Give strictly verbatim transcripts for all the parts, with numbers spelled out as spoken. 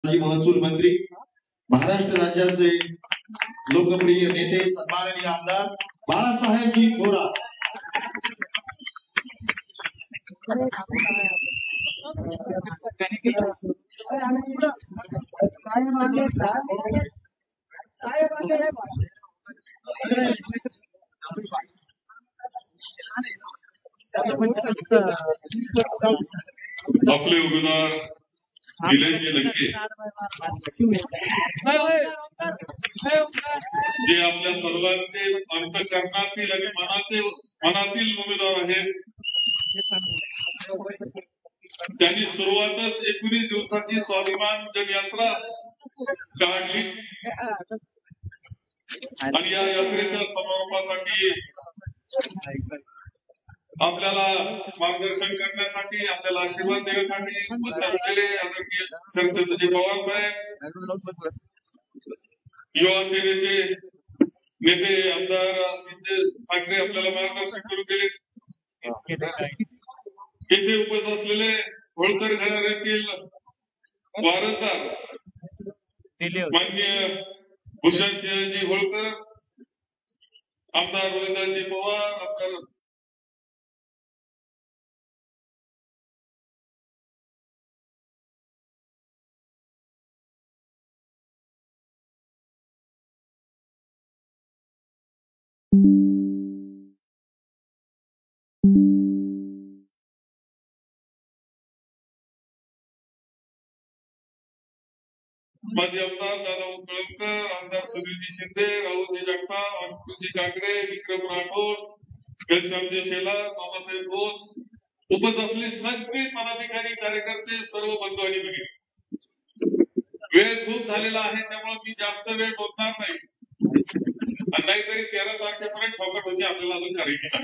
महसूल मंत्री, महाराष्ट्र राज्याचे लोकप्रिय नेते सन्माननीय आमदार बाळासाहेबजी थोरात, आपले उमेदवार निलेशजी लंके जे आपल्या सर्वांचे अंतःकरणातील आणि मनाचे मनातील उमेदवार आहेत, त्यांनी सुरुवातच एकोणीस दिवसाची स्वाभिमान जनयात्रा काढली आणि या यात्रेच्या समारोपासाठी आपल्याला मार्गदर्शन करण्यासाठी, आपल्याला आशीर्वाद देण्यासाठी उपस्थित असलेले आदरणीय शरदचंद्रजी पवार साहेब, युवा सेनेचे नेते आमदार आदित्य ठाकरे आपल्याला मार्गदर्शन करून गेले. येथे उपस्थित असलेले होळकर घराण्यातील वारसदार माननीय भूषण सिंहजी होळकर, आमदार रोहिदासजी पवार, आमदार माजी आमदार दादा कळमकर, आमदार सुनीलजी शिंदे, राहुलजी जगताप, अतुलजी काकडे, विक्रम राठोड, घनश्यामजी शेलार, बाबासाहेब बोस, उपस्थित असलेले सगळे पदाधिकारी, कार्यकर्ते, सर्व बंधू आणि भगिनी, वेळ खूप झालेला आहे त्यामुळे मी जास्त वेळ बोलणार नाही. नाहीतरी तेरा तारखेपर्यंत ठोकर म्हणजे आपल्याला अजून करायची आहे.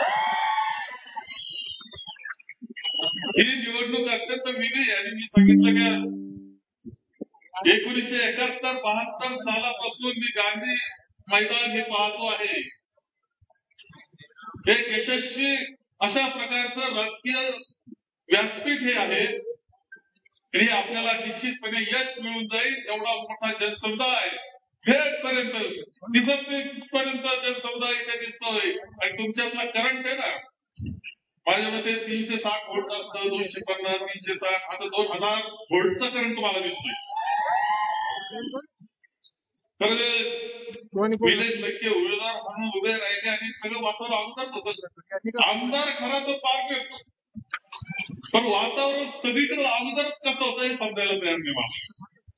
ही निवडणूक अत्यंत वेगळी आहे आणि मी सांगितलं का एकोणीसशे एकाहत्तर बहात्तर सालापासून मी गांधी मैदान हे पाहतो आहे. एक यशस्वी अशा प्रकारचं राजकीय व्यासपीठ हे आहे आणि आपल्याला निश्चितपणे यश मिळून जाईल. एवढा मोठा जनसमुदाय थेट पर्यंत दिसत पर्यंत जनसमुदाय इथे दिसतोय आणि तुमच्यातला करंट आहे ना, माझ्या मते तीनशे साठ व्होल्ट असतं, दोनशे पन्नास तीनशे साठ आता दोन हजार व्होल्टचा करंट तुम्हाला दिसतोय. तर निलेश लंके उमेदवार म्हणून उभे राहिले आणि सगळं वातावरण अगोदरच होतं. आमदार खरा तो पार करतो, पण वातावरण सगळीकडे अगोदरच कसं होतं हे समजायला तयार नाही मला.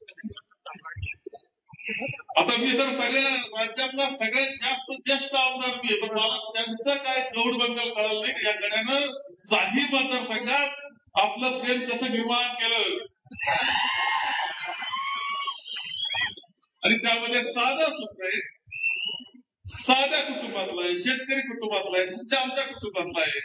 आता मी तर सगळ्या राज्यातला सगळ्यात जास्त ज्येष्ठ आमदार मी, पण मला त्यांचं काय कौड बंगाल कळलं नाही. या गड्यानं साही मतदारसंघात आपलं प्रेम कसं निर्माण केलं आणि त्यामध्ये साधा सूत्र आहे, साध्या कुटुंबातला आहे, शेतकरी कुटुंबातला आहे, तुमच्या आमच्या कुटुंबातला आहे,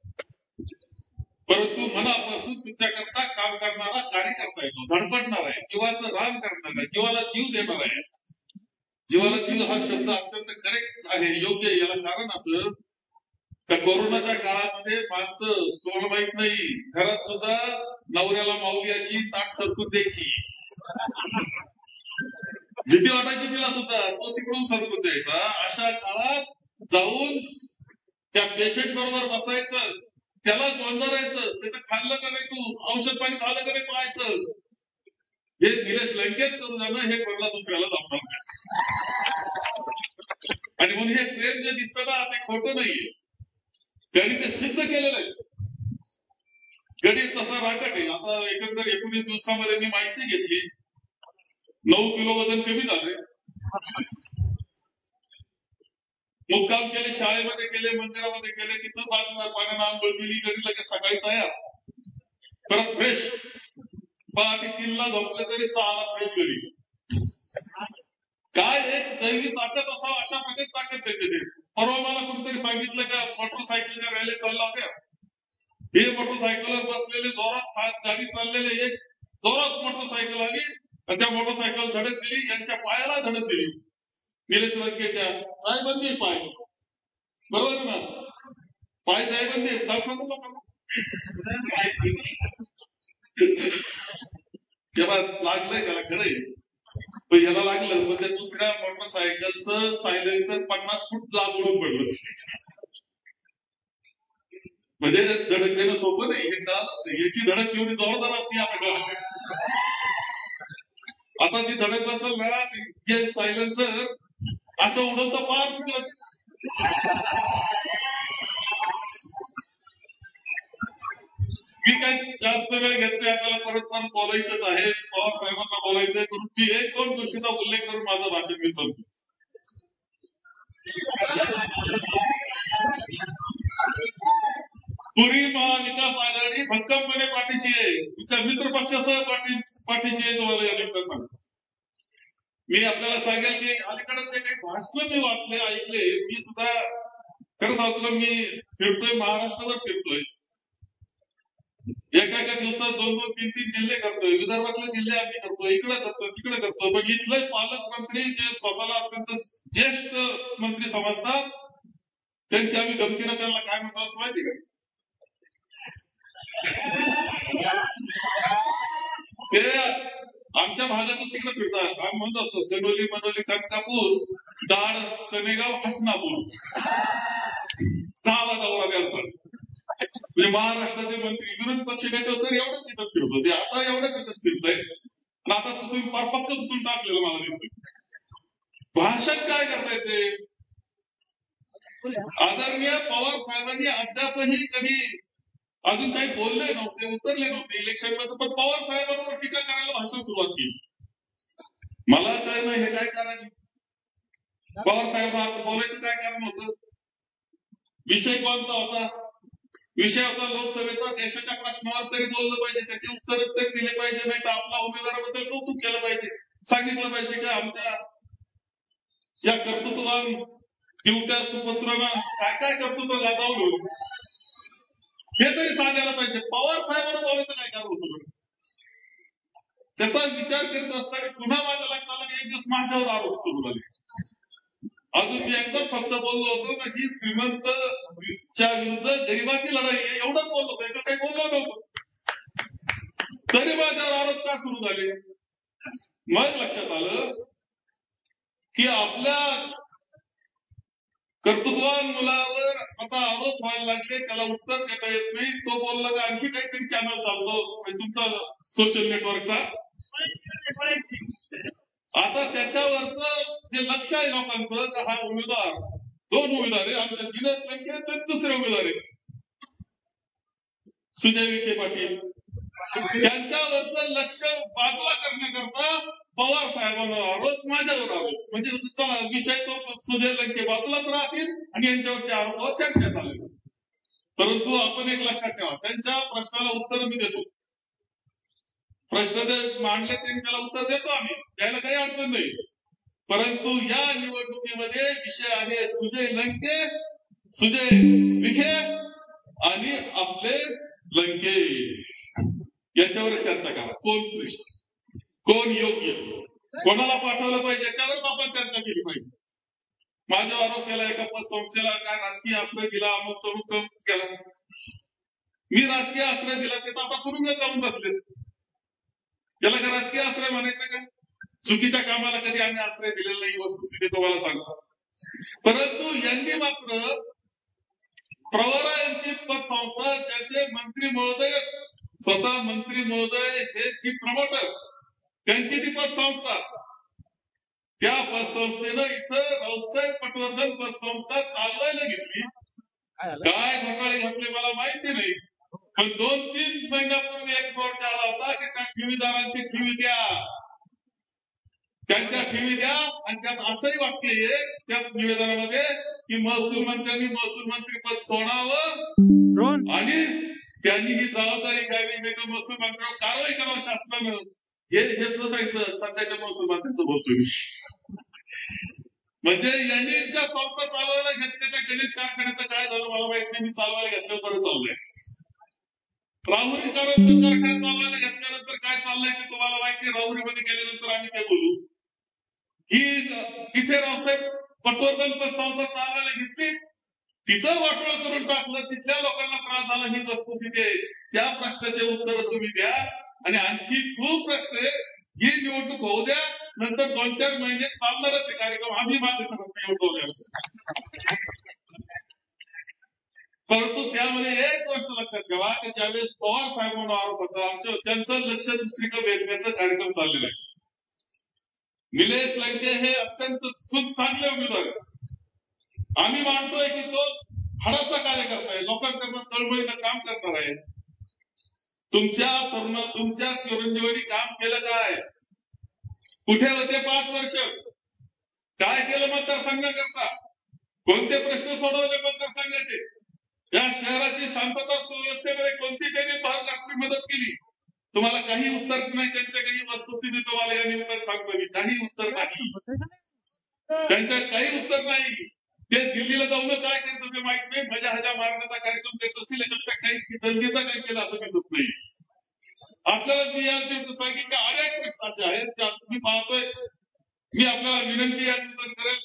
परंतु मनापासून तुमच्याकरता काम करणारा कार्यकर्ता येतो, धडपडणार आहे, जीवाचं रान करणार आहे, जीवाला जीव देणार आहे. जीवाला जीव हा शब्द अत्यंत करेक्ट आहे, योग्य आहे. याला कारण असं का कोरोनाच्या काळामध्ये माणसं, तुम्हाला माहित नाही, घरात सुद्धा नवऱ्याला माऊली अशी ताट सरकून द्यायची, भीती वाटायची तिला सुद्धा, तो तिकडून सरकून द्यायचा. अशा काळात जाऊन त्या पेशंट बरोबर बसायचं, त्याला गोंधळायचं, त्याचं खाल्लं का नाही, तू औषध पाणी झालं का नाही पाहायचं. हे निलेश लंकेच करून जाणं हे कोणाला दुसऱ्याला जमणार आणि म्हणून हे प्रेम जे दिसतं ना ते खोटं नाहीये, त्यांनी ते सिद्ध केलेलं आहे. गणित तसा राकट आहे. आता एकंदर एकोणीस दिवसामध्ये मी माहिती घेतली, नऊ किलो वजन कमी झाले. मुक्काम केले, शाळेमध्ये केले, मंदिरामध्ये केले, तिथं बाजूला पाण्यानं आंघोळ केली, घरी लगेच सकाळी तयार, परत फ्रेश. पहाटे तीनला झोपले तरी सहाला फ्रेश घरी. काय एक दैवी ताकद असावं अशा प्रकारे ताकद देते ते. परवा मला कोणतरी सांगितलं का मोटरसायकलच्या रॅली चालल्या होत्या, हे मोटरसायकलवर बसलेले जोरात गाडी चाललेले, एक जोरात मोटरसायकल आली आणि त्या मोटरसायकल धडक दिली, यांच्या पायाला धडक दिली. निलेश लंकेच्या जायबंदी पाय, बरोबर ना, पाय जायबंदी दाखवतो. तेव्हा लागलंय त्याला खरंय, पण याला लागलं पण त्या दुसऱ्या मोटरसायकलचं सायलेन्सर पन्नास फूट लांब उडून पडलं. म्हणजे धडक देणं सोपं नाही, हे कळालंच नाही. याची धडक एवढी जोरदार असते आता कळा. आता जी धडक बसल ना ते सायलेन्सर असं उडवतं पार तिकडं. मी काय जास्त वेळ घेत नाही, आपल्याला परत परत बोलायचंच आहे, पवार साहेबांना बोलायचंय, म्हणून मी एक दोन गोष्टीचा उल्लेख करून माझं भाषण मी संपतो. पूर्वी महाविकास आघाडी भक्कमपणे पाठीशी आहे, तिच्या मित्र पक्षासह पाठी पाठीशी आहे. तुम्हाला या निमित्तानं सांगतो. मी आपल्याला सांगेल की अलीकडे ते काही भाषण मी वाचले ऐकले, मी सुद्धा खरं सांगतो, मी फिरतोय महाराष्ट्रावर फिरतोय, एका एका दिवसात दोन दोन तीन तीन जिल्हे करतोय, विदर्भातले जिल्हे आम्ही करतोय, इकडे करतोय तिकडे करतोय, पण इथले पालकमंत्री जे स्वतःला अत्यंत ज्येष्ठ मंत्री समजतात त्यांची आम्ही गमतीनं त्यांना काय म्हणतो असं माहिती का? ते आमच्या भागातच तिकडे फिरतात. आम्ही म्हणतो असतो कणोली मनोली कनकापूर दाड चनेगाव हसनापूर झाला दौरा त्यांचा. म्हणजे महाराष्ट्राचे मंत्री विरोधी पक्ष नेते तर एवढंच येतात फिरतो, ते आता एवढंच येतात फिरतंय, आणि आता तुम्ही परपक्क उचलून टाकलेलं मला दिसतं. भाषण काय करताय ते? आदरणीय पवार साहेबांनी अद्यापही कधी अजून काही बोलले नव्हते, उतरले नव्हते इलेक्शनला, पण पवार साहेबांवर टीका करायला भाषण सुरुवात केली. मला कळलं हे काय कारण, पवार साहेब बोलायचं काय कारण होतं? विषय कोणता होता? विषय होता लोकसभेचा, देशाच्या प्रश्नावर तरी बोललं पाहिजे, त्याचे उत्तर तरी दिले पाहिजे, नाही तर आपल्या उमेदवाराबद्दल कौतुक केलं पाहिजे, सांगितलं पाहिजे की आमच्या या कर्तृत्ववान दिवट्या सुपुत्रानं काय काय कर्तृत्व गाजवलं हे तरी सांगायला पाहिजे. पवार साहेबांना बोलायचं काय कारण होतं? त्याचा विचार करत असताना पुन्हा माझ्या लक्षात आलं की एक दिवस माझ्यावर आरोप सुरू झाले. अजून मी एकदाच फक्त बोललो होतो का ही श्रीमंत च्या विरुद्ध गरिबाची लढाई, एवढंच बोललो होतो, काही बोललो नव्हतो, तरी माझ्यावर आरोप का सुरू झाले? मग लक्षात आलं की आपल्या कर्तृत्ववान मुलावर आता आरोप व्हायला लागले, त्याला उत्तर देता येत नाही, तो बोलला का आणखी काहीतरी चॅनल चालतो तुमचा सोशल नेटवर्कचा, आता त्याच्यावरच जे लक्ष आहे लोकांचं का हा उमेदवार, दोन उमेदवार आहे आमच्या दिनेश लंके, तर दुसरे उमेदवार आहे सुजय विखे पाटील, त्यांच्यावरच लक्ष बाजूला करण्याकरता पवार साहेबांना आरोप, माझ्यावर आरोप, म्हणजे चला विषय तो सुजय लंके बाजूलाच राहतील आणि यांच्यावरचे आरोपावर चर्चा चालेल. परंतु आपण एक लक्षात ठेवा, त्यांच्या प्रश्नाला उत्तर मी देतो, प्रश्न जे मांडले त्यांनी त्याला उत्तर देतो आम्ही, द्यायला काही अडचण नाही. परंतु या निवडणुकीमध्ये विषय आहे सुजय लंके, सुजय विखे आणि आपले लंके, याच्यावर चर्चा करा. कोण श्रेष्ठ, कोण योग्य, कोणाला पाठवलं पाहिजे याच्यावर आपण चर्चा केली पाहिजे. माझ्यावर आरोप केला एका पतसंस्थेला काय राजकीय आश्रय दिला, अमुक तमुक केला, मी राजकीय आश्रय दिला, ते तर आता तुरुंगात जाऊन बसले, याला का राजकीय आश्रय म्हणायचं का? चुकीच्या कामाला कधी आम्ही आश्रय दिलेला नाही, वस्तुस्थिती तुम्हाला सांगतो. परंतु यांनी मात्र प्रवरा यांची पतसंस्था, त्याचे मंत्री महोदय, स्वतः मंत्री महोदय हे चीफ प्रमोटर, त्यांची ती पतसंस्था, त्या पतसंस्थेनं इथं रावसाहेब पटवर्धन पतसंस्था चालवायला घेतली. काय घोटाळे घातले मला माहिती नाही, पण दोन तीन महिन्यापूर्वी एक मोर्चा आला होता की त्या ठेवीदारांची ठेवी द्या, त्यांच्या ठेवी द्या, आणि त्यात असंही वाक्य आहे त्या निवेदनामध्ये की महसूल मंत्र्यांनी महसूल मंत्री पद सोडावं आणि त्यांनी ही जबाबदारी घ्यावी, नाही तर महसूल मंत्र्यावर कारवाई करावं शासनानं. हे हे सुद्धा सांगितलं सध्याच्या महसूल मंत्र्यांचं बोलतोय मी. म्हणजे यांनी ज्या संस्था चालवायला घेतल्या त्या गणेश कारखान्याचं काय झालं मला माहित नाही, मी चालवायला घेतलं बरं चाललंय. राहुरी कारखाना चालवायला घेतल्यानंतर काय चाललंय ते तुम्हाला माहिती, राहुरीमध्ये गेल्यानंतर आम्ही काय बोलू. ही इथे रावसाहेब पटवर्धन संस्था चालवायला घेतली, तिचं वाटोळ करून टाकलं, तिथल्या लोकांना त्रास झाला, ही वस्तुस्थिती आहे. त्या प्रश्नाचे उत्तर तुम्ही द्या आणि आणखी खूप प्रश्न आहे. ही निवडणूक होऊ द्या, नंतर दोन चार महिने चालणारच आहे कार्यक्रम. आम्ही मागे सरत नाही. परंतु त्यामध्ये एक गोष्ट लक्षात ठेवा की ज्यावेळेस पवार साहेबांना आरोप होता, आमच्या त्यांचं लक्ष दुसरीकडे वेधण्याचा कार्यक्रम चाललेला आहे. निलेश लंके हे अत्यंत चांगले उमेदवार आहेत. आम्ही मानतोय की तो हाडाचा कार्यकर्ता आहे, लोकांकरता तळमळीनं काम करणार आहे. तुमच्या तरुण तुमच्या चिरंजीवांनी काम केलं काय? कुठे होते पाच वर्ष? काय केलं मतदारसंघाकरता? कोणते प्रश्न सोडवले मतदारसंघाचे? या शहराची शांतता सुव्यवस्थेमध्ये कोणती त्यांनी भरघासणी मदत केली? तुम्हाला काही उत्तर नाही. त्यांच्या काही वस्तुस्थिती तुम्हाला या निमित्तानं सांगतो मी, काही उत्तर नाही. त्यांच्या काही उत्तर नाही. ते दिल्लीला जाऊन काय करतात ते माहित नाही. मजा हजा मारण्याचा कार्यक्रम करत असतील, याच्यापेक्षा काही दंगेचा काय केलं असं दिसत नाही. आपल्याला मी या सांगेन की अनेक प्रश्न असे आहेत की मी पाहतोय. मी आपल्याला विनंती या निमित्तानं करेल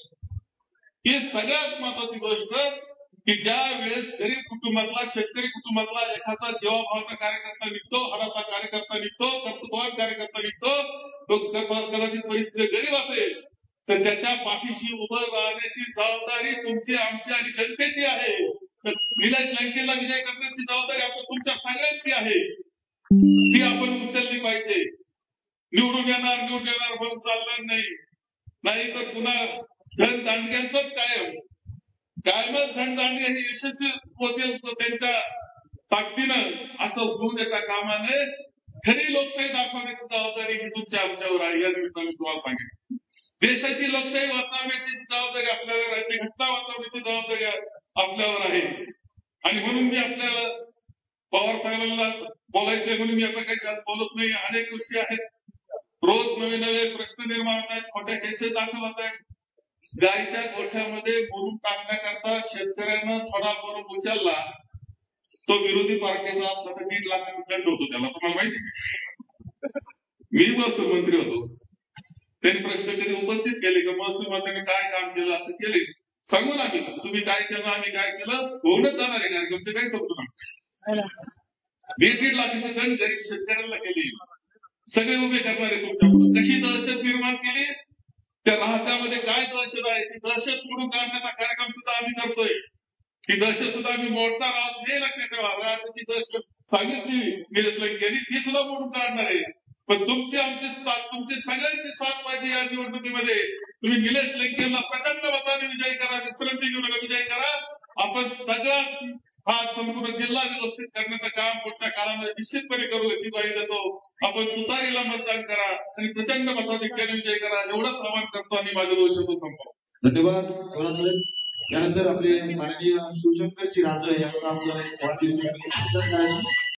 की सगळ्यात महत्वाची गोष्ट की ज्या वेळेस गरीब कुटुंबातला, शेतकरी कुटुंबातला एखादा जीवाभावाचा कार्यकर्ता निघतो, हाडाचा कार्यकर्ता निघतो, कर्तृत्ववान कार्यकर्ता निघतो, तो कदाचित परिस्थिती गरीब असेल तर त्याच्या पाठीशी उभं राहण्याची जबाबदारी तुमची, आमची आणि जनतेची आहे. निलेश लंकेला विजय करण्याची जबाबदारी आपण तुमच्या सगळ्यांची आहे. ती आपण उचलली पाहिजे. निवडून येणार निवडून येणार म्हणून चालणार नाही. नाही तर पुन्हा धन दांडग्यांचंच कायम कायमच धनदांडगे हे यशस्वी होतील त्यांच्या ताकदीनं, असं होऊ देता कामा नये. खरी लोकशाही दाखवण्याची जबाबदारी ही तुमच्या आमच्यावर आहे. या निमित्ताने तुम्हाला सांगितलं, देशाची लोकशाही वाचवण्याची जबाबदारी आपल्यावर आहे, घटना वाचवण्याची जबाबदारी आपल्यावर आहे. आणि म्हणून मी आपल्याला पवार साहेबांना बोलायचंय म्हणून मी आता काही जास्त बोलत नाही. अनेक गोष्टी आहेत, रोज नवे नवे प्रश्न निर्माण होत आहेत, खोट्या केसेस दाखल होत आहेत. गायच्या गोठ्यामध्ये बोलून टाकण्याकरता शेतकऱ्यानं थोडा बरोबर उचलला, तो विरोधी पार्टीचा असला तर दीड लाखाचा दंड होतो त्याला. तुम्हाला माहिती? मी महसूल मंत्री होतो, त्यांनी प्रश्न कधी उपस्थित केले की महसूल मंत्र्यांनी काय काम केलं, असं केले सांगून आम्ही तुम्ही काय केलं आम्ही काय केलं होऊनच जाणार आहे कार्यक्रम, ते काही समजू नका. दीड दीड लाखाचे दंड गरीब शेतकऱ्यांना केले, सगळे उभे करणारे तुमच्याकडून. कशी दहशत निर्माण केली, त्या राहत्यामध्ये काय दहशत आहे, ती दहशत मोडून काढण्याचा कार्यक्रम सुद्धा आम्ही करतोय. ती दहशत सुद्धा आम्ही मोडणार आहोत हे लक्षात ठेवा. राहत्याची दहशत सांगितली निलेश लंकेंनी, ती सुद्धा मोडून काढणार आहे. पण तुमची आमची साथ, तुमची सगळ्यांची साथ पाहिजे या निवडणुकीमध्ये. तुम्ही निलेश लंकेंना प्रचंड मताने विजयी करा, विश्रांती घेऊ नका, विजयी करा. आपण सगळ्यात हा संपूर्ण जिल्हा व्यवस्थित करण्याचं काम पुढच्या काळामध्ये निश्चितपणे करू याची ग्वाही देतो. आपण तुतारीला मतदान करा आणि प्रचंड मताधिक्याने विजय करा, एवढंच आवाहन करतो आणि माझं दोन शब्द संपवतो. धन्यवाद साहेब. त्यानंतर आपले माननीय शिवशंकरजी राजे यांचा आपल्याला वाढदिवस